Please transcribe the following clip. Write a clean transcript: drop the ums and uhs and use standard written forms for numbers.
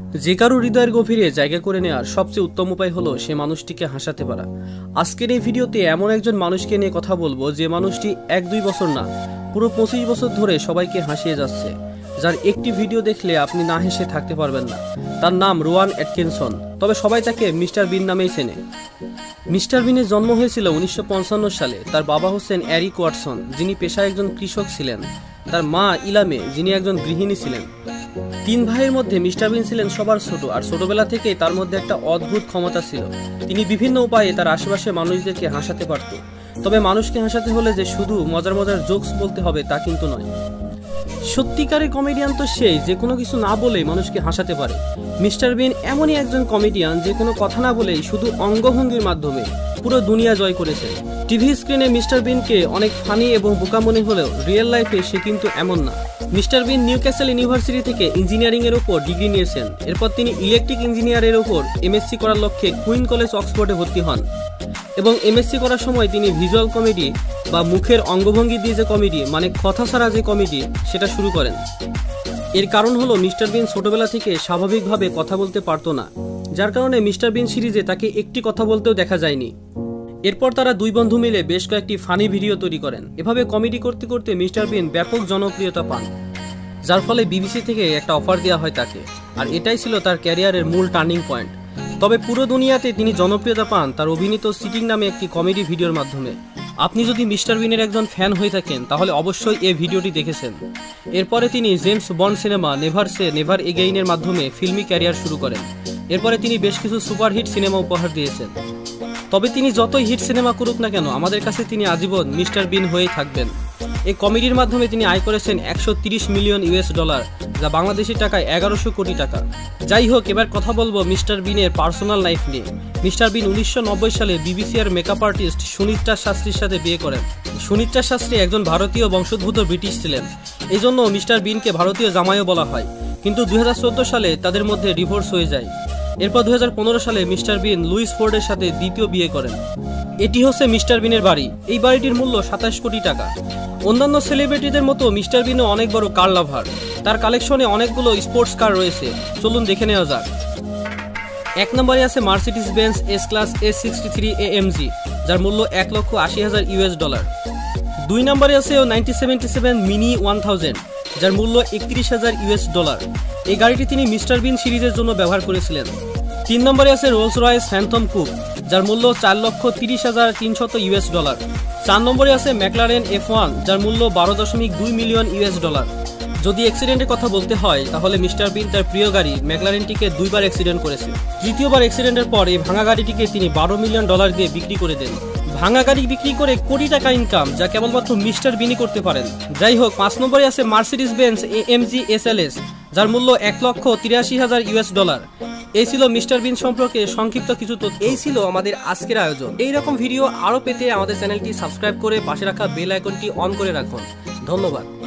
যে কারো হৃদয়ের গভীরে জায়গা করে নেওয়ার সবচেয়ে উত্তম উপায় হলো সে মানুষটিকে হাসাতে পারা। আজকের এই ভিডিওতে এমন একজন মানুষকে নিয়ে কথা বলবো যে মানুষটি 1-2 বছর না, পুরো 25 বছর ধরে সবাইকে হাসিয়ে যাচ্ছে, যার একটি ভিডিও দেখলে আপনি না হেসে থাকতে পারবেন না। তার নাম রোয়ান অ্যাটকিনসন, তবে সবাই তাকে মিস্টার বিন নামেই চেনে। মিস্টার বিনের জন্ম হয়েছিল 1955 সালে। তার বাবা হচ্ছেন এরিক ওয়াটসন, যিনি পেশায় একজন কৃষক ছিলেন। তার মা ইলামে, যিনি একজন গৃহিণী ছিলেন। 3 ভাইয়ের মধ্যে মিস্টার বিন ছিলেন সবার ছোট, আর ছোটবেলা থেকেই তার মধ্যে একটা অদ্ভুত ক্ষমতা ছিল। তিনি বিভিন্ন উপায়ে তার আশেপাশে মানুষদেরকে হাসাতে পারত। তবে মানুষকে হাসাতে হলে যে শুধু মজার মজার জোকস বলতে হবে তা কিন্তু নয়। সত্যিকারের কমেডিয়ান তো সেই যে কোনো কিছু না বলেই মানুষকে হাসাতে পারে। মিস্টার বিন এমনই একজন কমেডিয়ান যে কোনো কথা না বলেই শুধু অঙ্গভঙ্গির মাধ্যমে পুরো দুনিয়া জয় করেছে। টিভি স্ক্রিনে মিস্টার বিনকে অনেক ফানি এবং বোকা মনে হলেও রিয়েল লাইফে সে কিন্তু এমন না। মিস্টার বিন নিউক্যাসল ইউনিভার্সিটি থেকে ইঞ্জিনিয়ারিং এর উপর ডিগ্রি নিয়েছেন। এরপর তিনি ইলেকট্রিক ইঞ্জিনিয়ারের উপর এমএসসি করার লক্ষ্যে কুইন কলেজ অক্সফোর্ডে ভর্তি হন এবং এমএসসি করার সময় তিনি ভিজুয়াল কমেডি বা মুখের অঙ্গভঙ্গি দিয়ে যে কমেডি, মানে কথা ছাড়া যে কমেডি, সেটা শুরু করেন। এর কারণ হলো মিস্টার বিন ছোটবেলা থেকে স্বাভাবিকভাবে কথা বলতে পারতো না, যার কারণে মিস্টার বিন সিরিজে তাকে একটি কথা বলতেও দেখা যায়নি। এরপর তারা 2 বন্ধু মিলে বেশ কয়েকটি ফানি ভিডিও তৈরি করেন। এভাবে কমেডি করতে করতে মিস্টার বিন ব্যাপক জনপ্রিয়তা পান, যার ফলে বিবিসি থেকে একটা অফার দেওয়া হয় তাকে, আর এটাই ছিল তার ক্যারিয়ারের মূল টার্নিং পয়েন্ট। তবে পুরো দুনিয়াতে তিনি জনপ্রিয়তা পান তার অভিনীত সিটিং নামে একটি কমেডি ভিডিওর মাধ্যমে। আপনি যদি মিস্টার বিনের একজন ফ্যান হয়ে থাকেন তাহলে অবশ্যই এই ভিডিওটি দেখেছেন। এরপরে তিনি James Bond cinema never say never এগেইনের মাধ্যমে ফিল্মি ক্যারিয়ার শুরু করেন। এরপরে তিনি বেশ কিছু সুপারহিট সিনেমা উপহার দিয়েছেন। তবে তিনি যতই হিট সিনেমা করুক না কেন, আমাদের কাছে তিনি আজীবন মিস্টার বিন হয়েই থাকবেন। এই কমেডির মাধ্যমে তিনি আয় করেছেন $130 মিলিয়ন, যা বাংলাদেশি টাকায় 1100 কোটি টাকা। যাই হোক, এবার কথা বলবো মিস্টার বিনের পার্সোনাল লাইফ নিয়ে। মিস্টার বিন 1990 সালে বিবিসি এর মেকআপ আর্টিস্ট সুনিত্রা শাস্ত্রীর সাথে বিয়ে করেন। সুনিত্রা শাস্ত্রী একজন ভারতীয় বংশোদ্ভূত ব্রিটিশ ছিলেন, এই জন্য মিস্টার বিনকে ভারতীয় জামাইও বলা হয়। কিন্তু 2014 সালে তাদের মধ্যে ডিভোর্স হয়ে যায়। এরপর 2015 সালে মিস্টার বিন লুইস ফোর্ডের সাথে দ্বিতীয় বিয়ে করেন। এটি হচ্ছে মিস্টার বিনের বাড়ি। এই বাড়িটির মূল্য 27 কোটি টাকা। অন্যান্য সেলিব্রিটিদের মতো মিস্টার বিনও অনেক বড় কার লাভার। তার কালেকশনে অনেকগুলো স্পোর্টস কার রয়েছে, চলুন দেখে নেওয়া যাক। 1 নম্বরে আছে Mercedes Benz S class S63 AMG, যার মূল্য $1,80,000। 2 নম্বরে আছে 1977 মিনি 1000, যার মূল্য $31,000। এই গাড়িটি তিনি মিস্টার বিন সিরিজের জন্য ব্যবহার করেছিলেন। 3 নম্বরে আছে রোলস রয়েস ফ্যান্টম কুপ, যার মূল্য $4,30,300। 4 নম্বরে আছে ম্যাকলারেন F1, যার মূল্য $12.2 মিলিয়ন। যদি অ্যাক্সিডেন্টের কথা বলতে হয় তাহলে মিস্টার বিন তার প্রিয় গাড়ি ম্যাকলারেনটিকে 2 বার অ্যাক্সিডেন্ট করেছে। তৃতীয়বার অ্যাক্সিডেন্টের পর এই ভাঙা গাড়িটিকে তিনি $12 মিলিয়ন দিয়ে বিক্রি করে দেন। ভাঙা গাড়ি বিক্রি করে কোটি টাকা ইনকাম, যা কেবলমাত্র মিস্টার বিনই করতে পারেন। যাই হোক, 5 নম্বরে আছে মার্সিডিজ বেঞ্জ AMG SLS, যার মূল্য $1,83,000। এই ছিল মিস্টার বিন সম্পর্কে সংক্ষিপ্ত কিছু তথ্য। এই ছিল আমাদের আজকের আয়োজন। এইরকম ভিডিও আরও পেতে আমাদের চ্যানেলটি সাবস্ক্রাইব করে পাশে রাখা বেল আইকনটি অন করে রাখুন। ধন্যবাদ।